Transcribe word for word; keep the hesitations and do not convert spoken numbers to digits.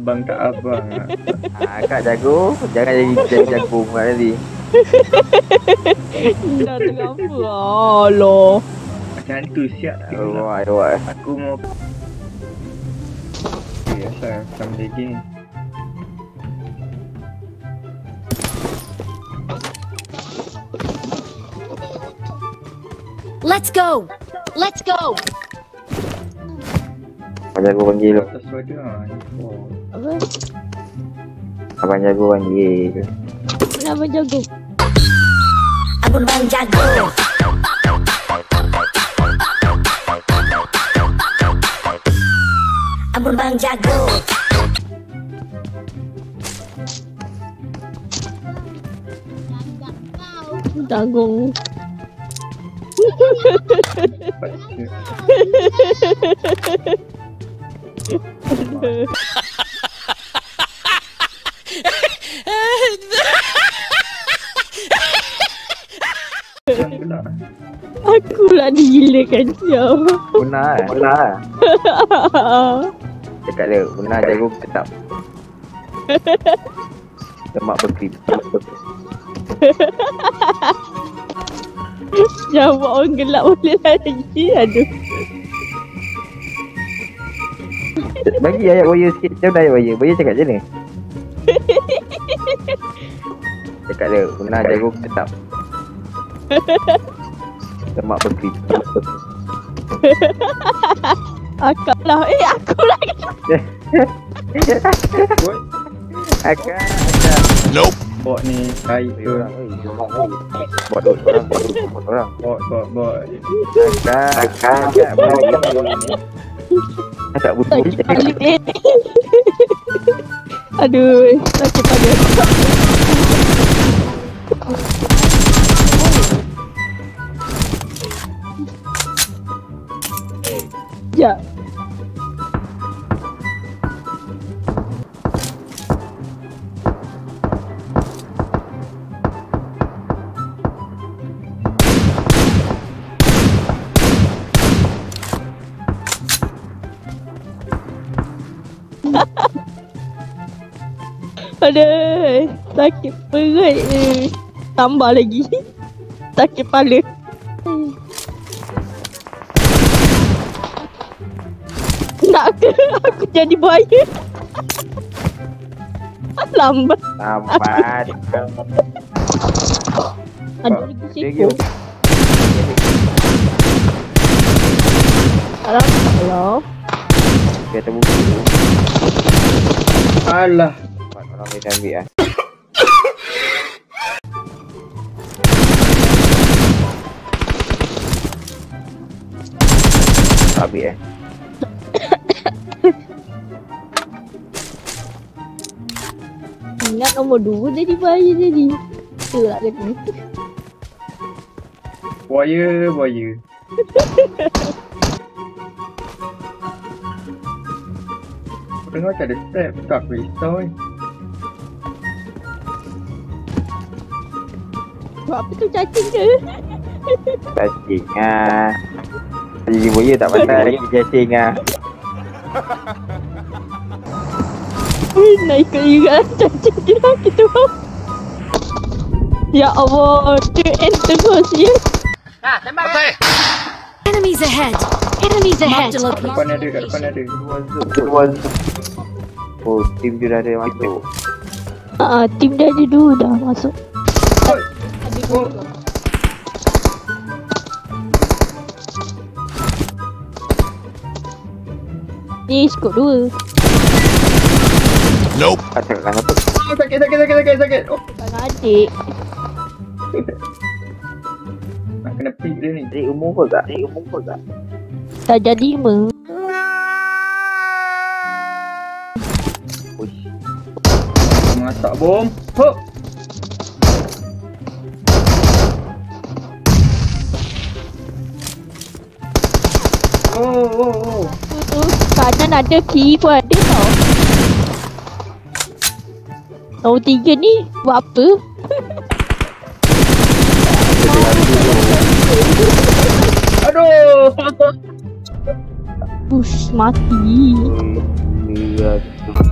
Abang tak abang. Ah, Kak jago, jangan jadi jadi jagung lah tadi. Dah tengah apa? Alah. Macam tu siap tak? Alright, alright. Aku mau. Biasa sama dia gini. Let's go! Let's go! Abang jago panggil. Atas suara ah. Oh. Apa? Abang jago panggil. Kenapa jago? Abang Bang jago! Abang Bang jago! Jagung. Macam pula. Aku lah digilakan siap. Guna eh. Guna eh. Cakap dia, guna jago tetap. Lemak berkrim. Jawab orang gelap boleh lagi. Aduh. Bagi ayat warrior sikit. Macam mana ayat warrior? Warrior cakap macam ni? Cakap dia, guna jago tetap. Lemak berkrim. Akak lah. Eh aku lah. Bot. Akak, akak. Nope. Bot ni baik tu. Buat dua orang, buat dua orang. Bot, bot, bot. Akak, akak. Tak butuh. Sakit balik eh. Aduh. Sakit balik. Ya. Aduh, sakit perut eh. Tambah lagi. Sakit kepala. Nak ke aku jadi buaya? Lambat. Lambat. Ada lagi Dia seko. gitu. Alah, alah. Dia terbuka. Alah. Empat orang boleh ambil ah. Habis eh. Ingat nombor dua jadi bahaya jadi. Betul tak kata? Buaya, buaya. Aku dengar macam ada step kat kristal ni. Buat apa tu cacing ke? Cacing ah. Jadi buaya tak pandai lagi cacing ah. Ui, naik ke juga cacing dia lah kita. Ya Allah, dia end terus ya. Okay. Enemies ahead! Enemies ahead! Depan ada, kat depan ada. Dua Oh, tim dia dah ada masuk. Ah, tim dia ada dua dah masuk. Oh. Ni skop dua. Nope. Kacau lah apa? Oh, sakit, sakit, sakit, sakit, sakit. Oh. Bukan adik. Nak kena pick dia ni. Cari umur kau tak? Cari umur kau tak? Dah jadi lima. Uish. Masak bom. Hop. Oh, oh, oh. Tu kanan ada, kiri pun ada tau. Nombor tiga ni buat apa? Aduh. Push, mati. Dia